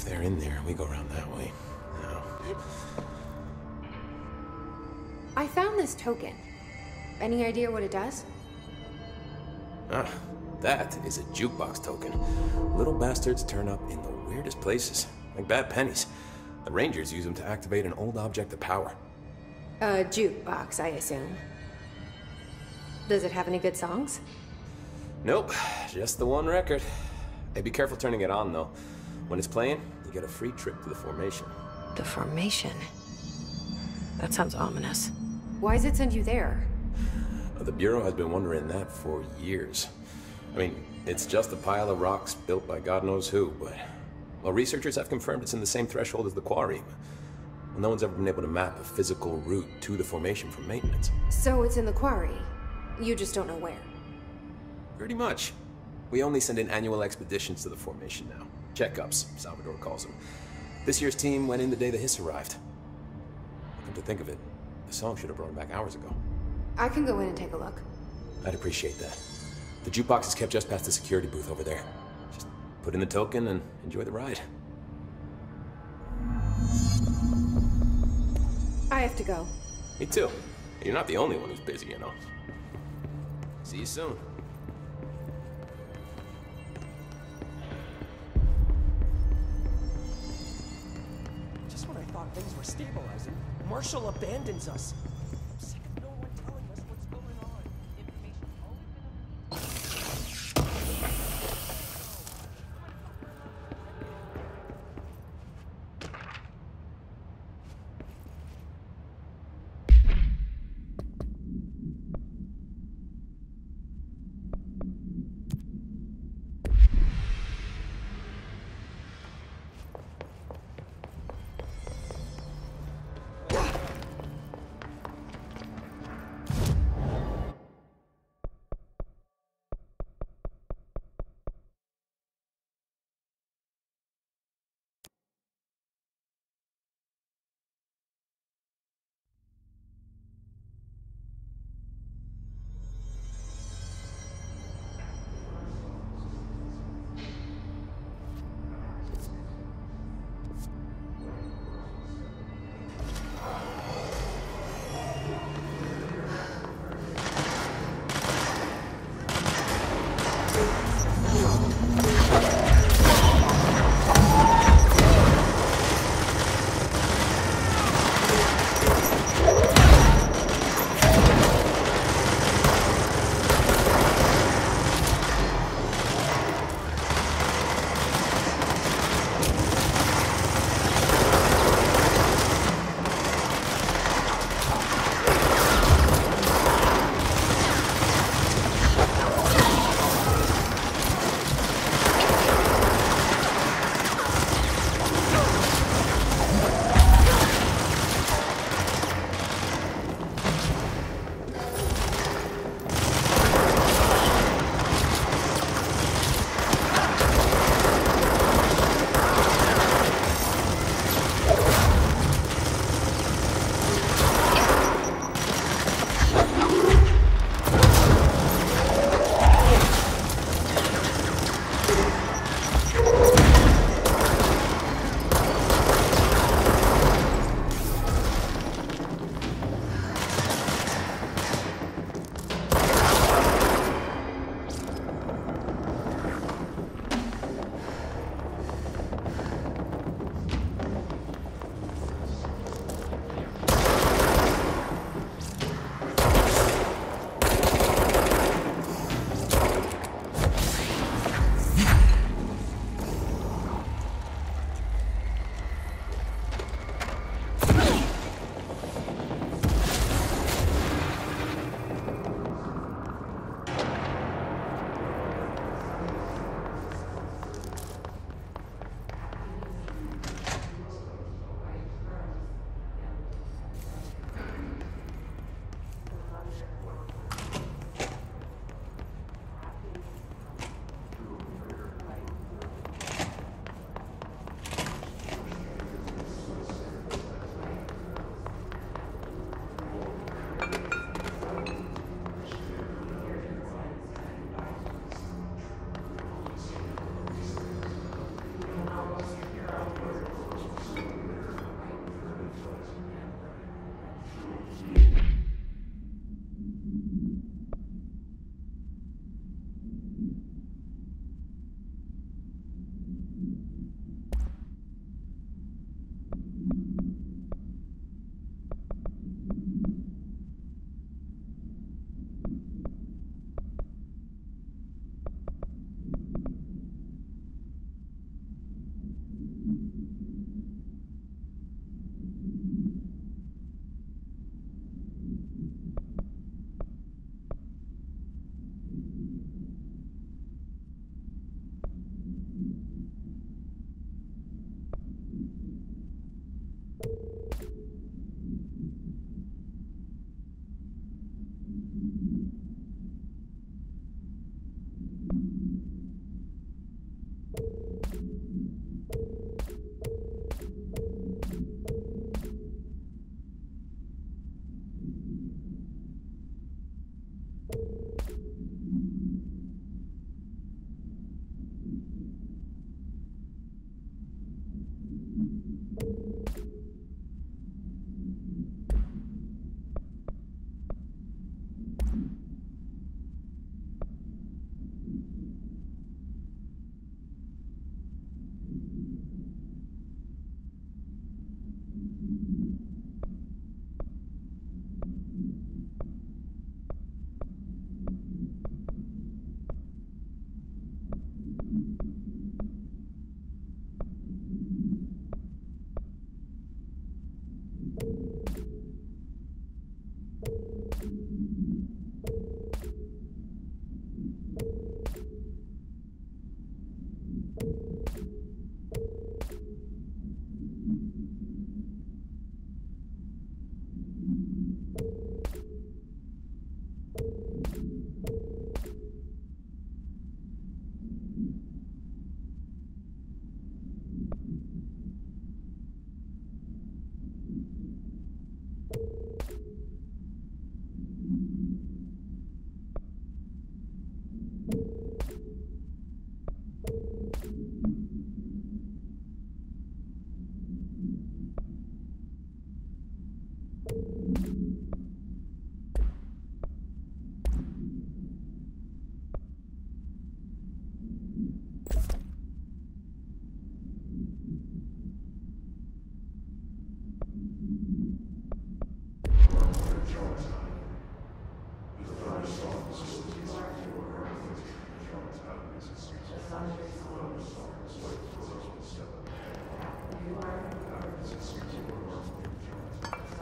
If they're in there, we go around that way. No. I found this token. Any idea what it does? Ah, that is a jukebox token. Little bastards turn up in the weirdest places, like bad pennies. The Rangers use them to activate an old object of power. A jukebox, I assume. Does it have any good songs? Nope, just the one record. Hey, be careful turning it on, though. When it's playing, you get a free trip to the Formation. The Formation? That sounds ominous. Why does it send you there? The Bureau has been wondering that for years. I mean, it's just a pile of rocks built by God knows who, but... Well, researchers have confirmed it's in the same threshold as the Quarry. Well, no one's ever been able to map a physical route to the Formation for maintenance. So it's in the Quarry. You just don't know where. Pretty much. We only send in annual expeditions to the Formation now. Checkups, Salvador calls them. This year's team went in the day the Hiss arrived. Come to think of it, the song should have brought him back hours ago. I can go in and take a look. I'd appreciate that. The jukebox is kept just past the security booth over there. Just put in the token and enjoy the ride. I have to go. Me too. You're not the only one who's busy, you know. See you soon. Just when I thought things were stabilizing, Marshall abandons us. I'm sick of no one telling us what's going on. Information's always been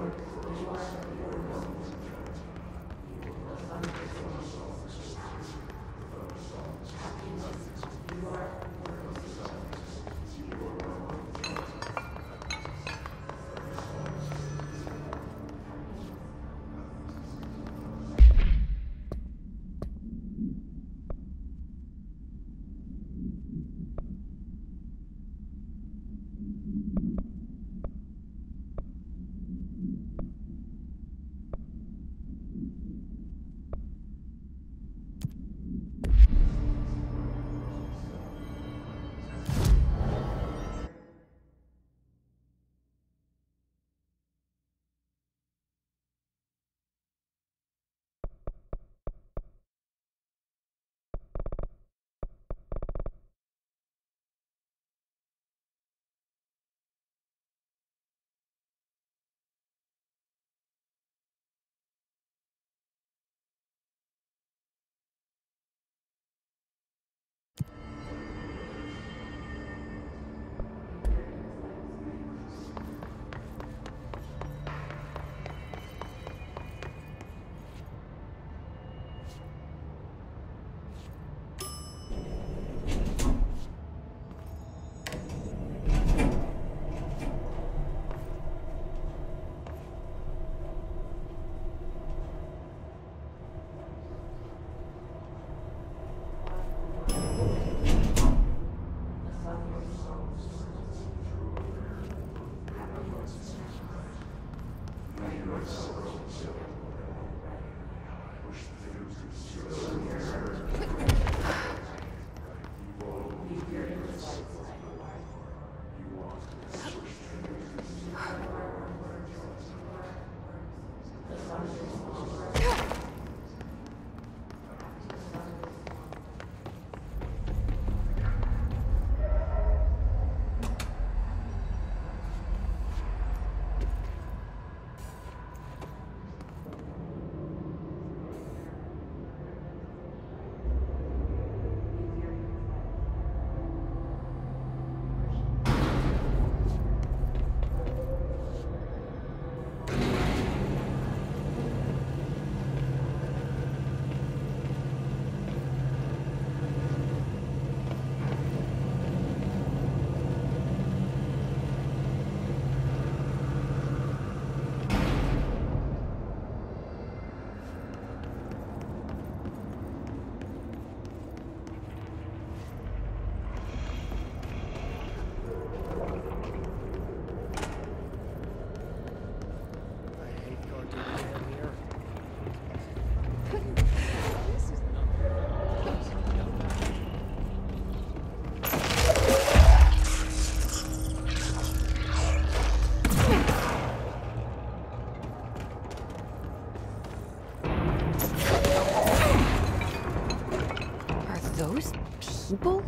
people?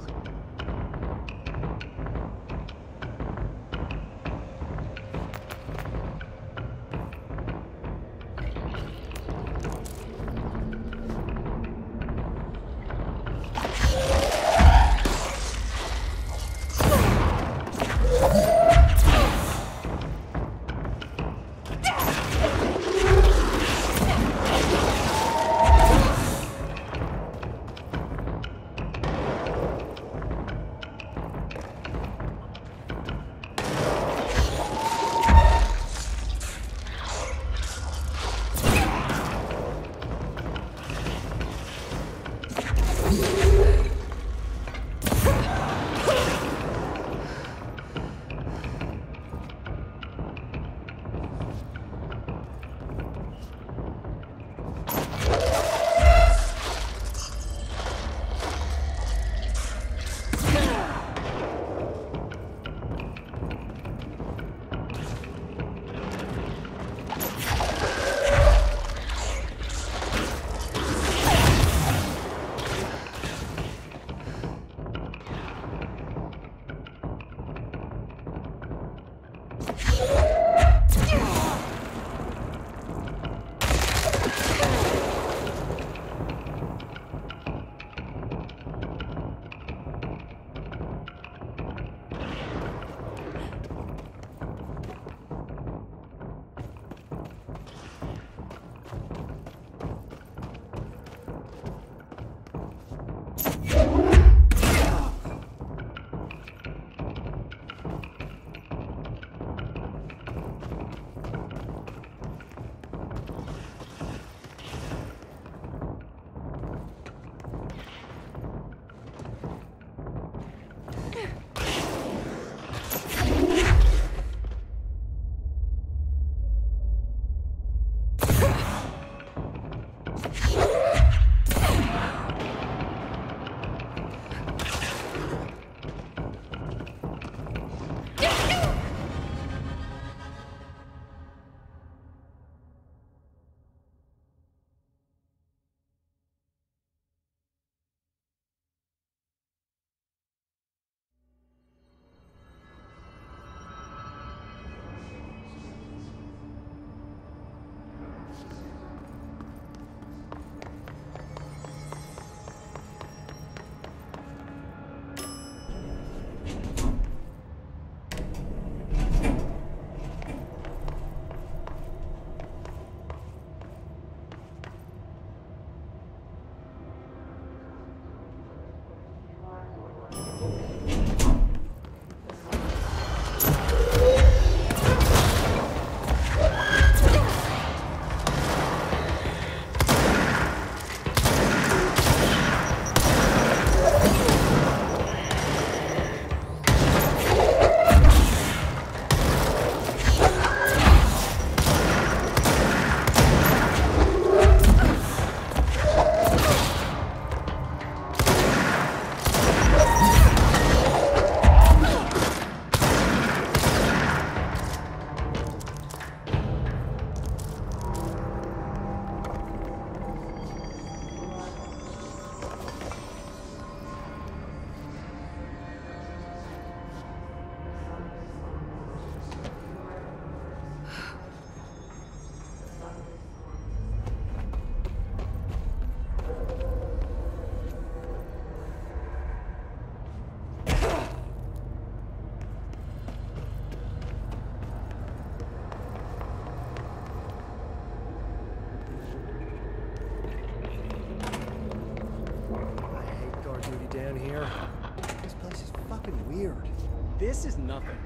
This is nothing.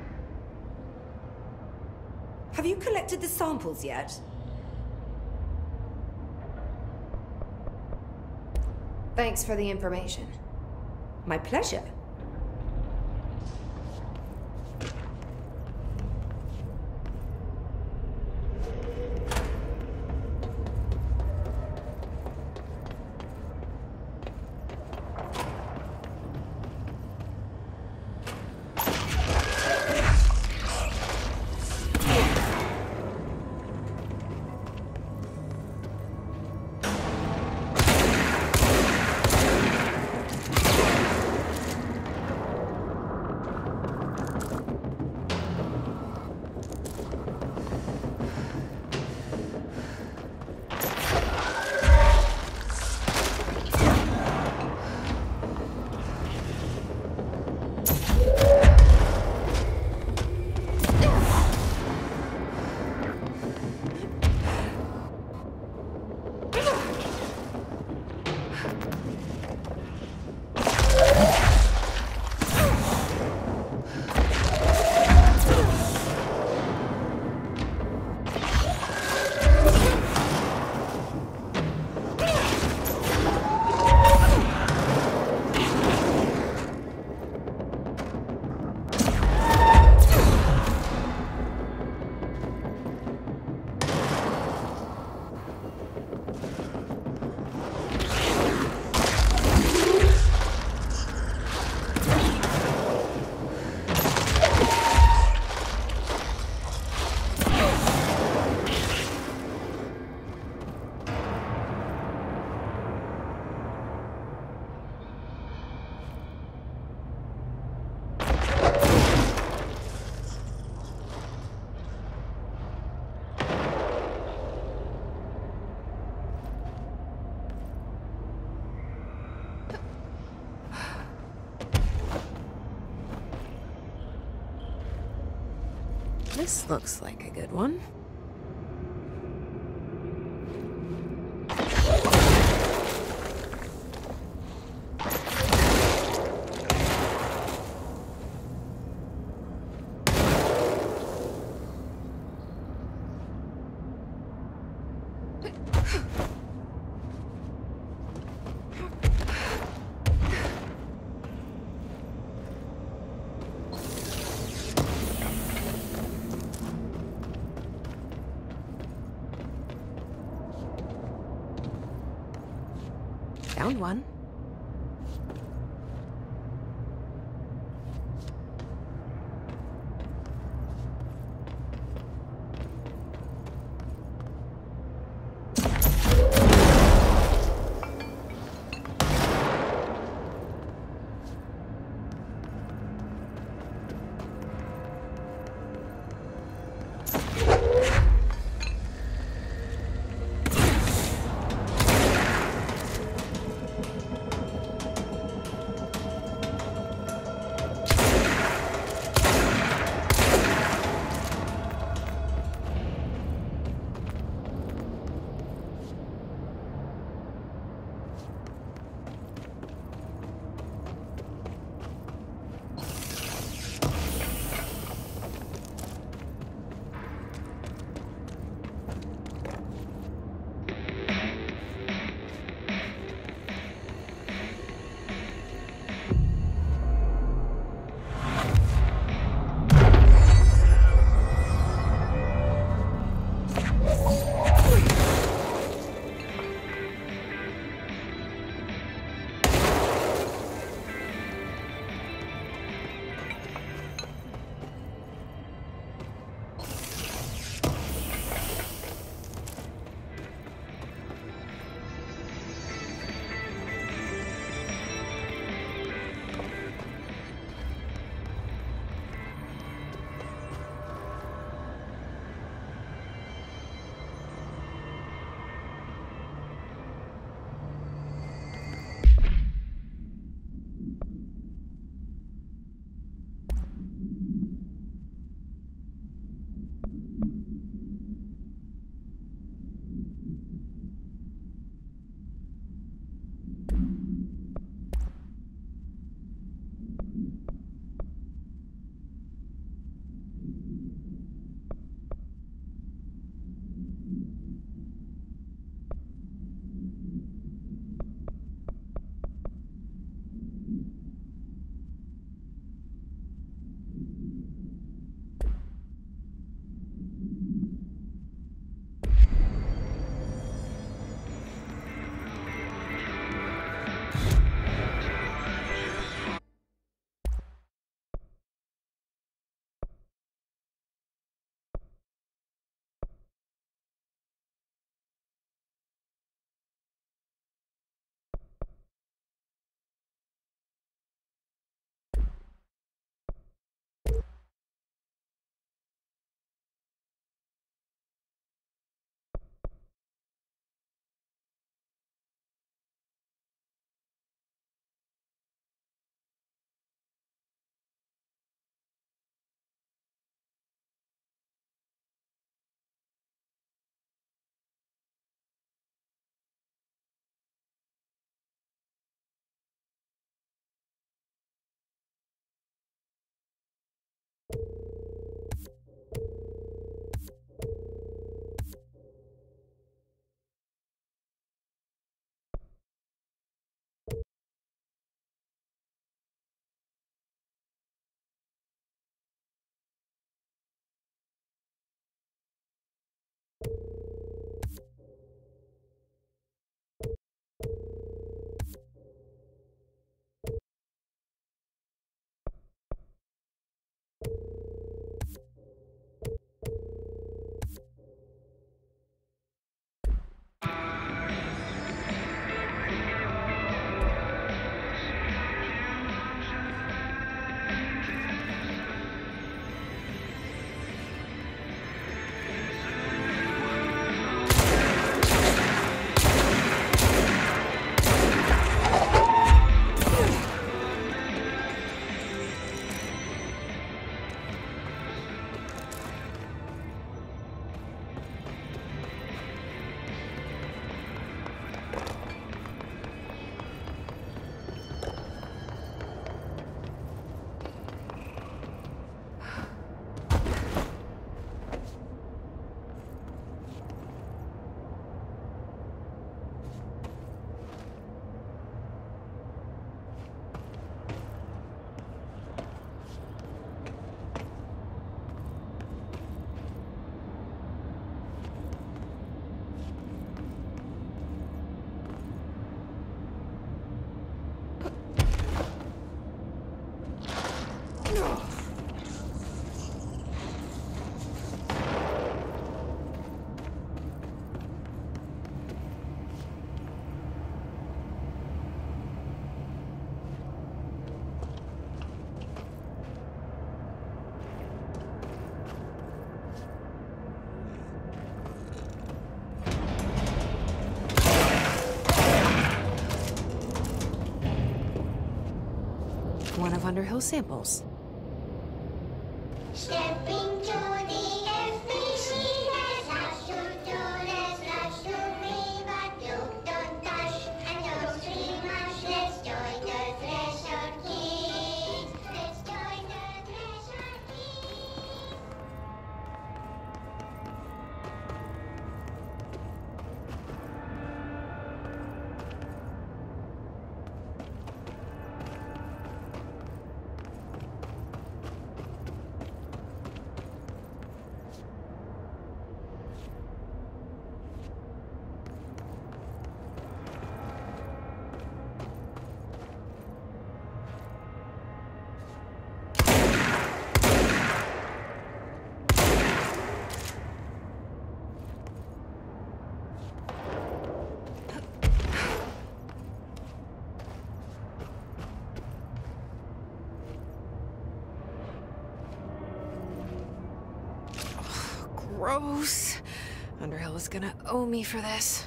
Have you collected the samples yet? Thanks for the information. My pleasure. This looks like a good one. Found one. one of Underhill samples. Stepping to the FBC, there's lots to do, there's lots to read, but you don't touch and don't scream much. Let's join the Threshold Kids. Let's join the Threshold Kids. Gross. Underhill is gonna owe me for this.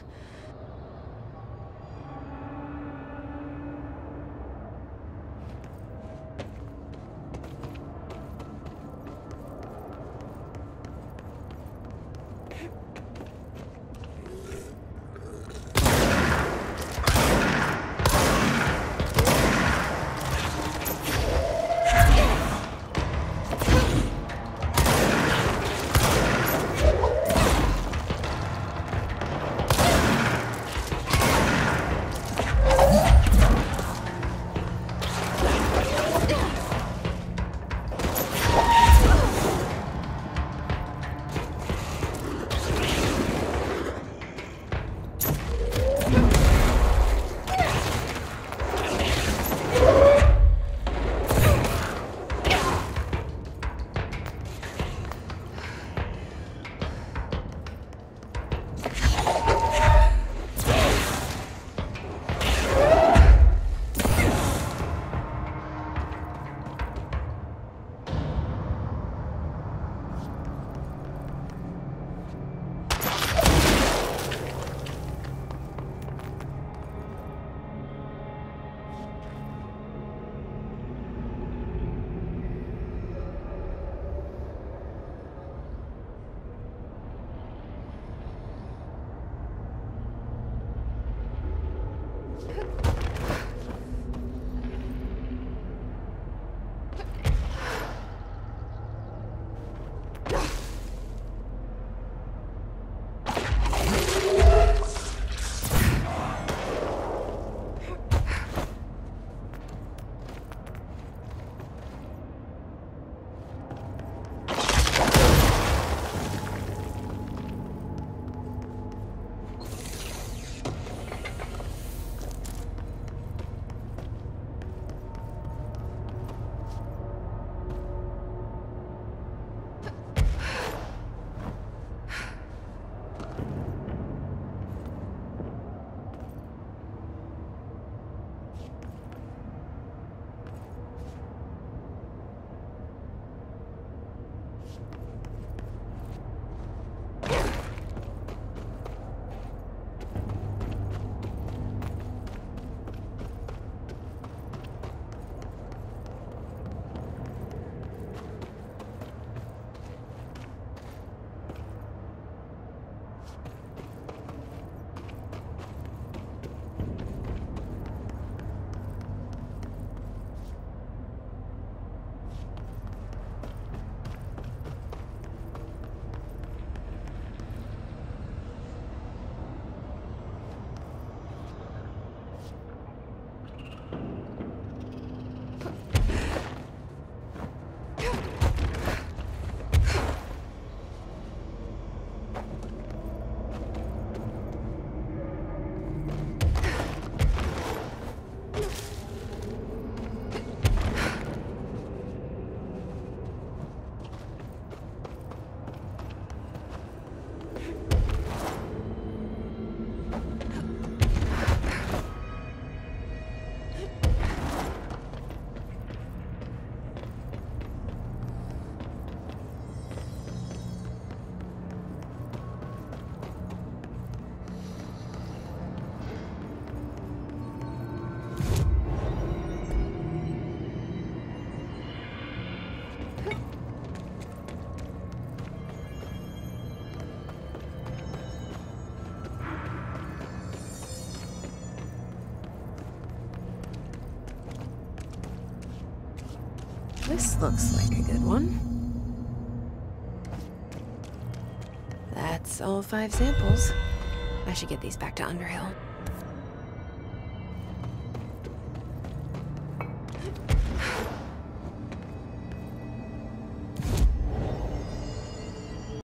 This looks like a good one. That's all 5 samples. I should get these back to Underhill.